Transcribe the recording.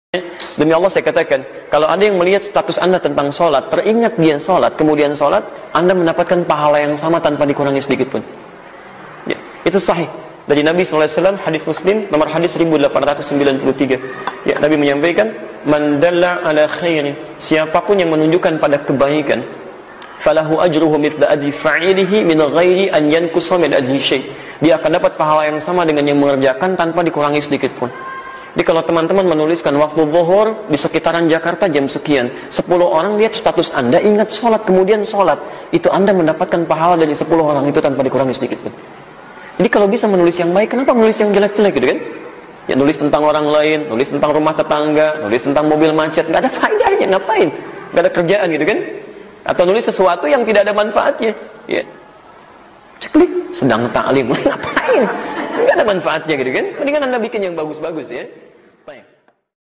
Demi Allah saya katakan, kalau ada yang melihat status Anda tentang sholat, teringat dia sholat, kemudian sholat, Anda mendapatkan pahala yang sama tanpa dikurangi sedikit pun. Ya, itu sahih. Dari Nabi SAW, hadis Muslim, nomor hadis 1893. Ya, Nabi menyampaikan, Man dalla ala khairin, siapapun yang menunjukkan pada kebaikan, falahu ajruhu mithla ajri fa'ilihi min ghairi an yankusa min ajri syai'. Dia akan dapat pahala yang sama dengan yang mengerjakan tanpa dikurangi sedikit pun. Jadi kalau teman-teman menuliskan waktu zuhur di sekitaran Jakarta jam sekian, 10 orang lihat status Anda, ingat sholat, kemudian sholat, itu Anda mendapatkan pahala dari 10 orang itu tanpa dikurangi sedikit pun. Jadi kalau bisa menulis yang baik, kenapa menulis yang jelek-jelek gitu kan? Ya nulis tentang orang lain, nulis tentang rumah tetangga, nulis tentang mobil macet, nggak ada faedahnya, ngapain? Nggak ada kerjaan gitu kan? Atau nulis sesuatu yang tidak ada manfaatnya, ya. Ceklik, sedang taklim, ngapain? Nggak ada manfaatnya gitu kan? Mendingan Anda bikin yang bagus-bagus ya.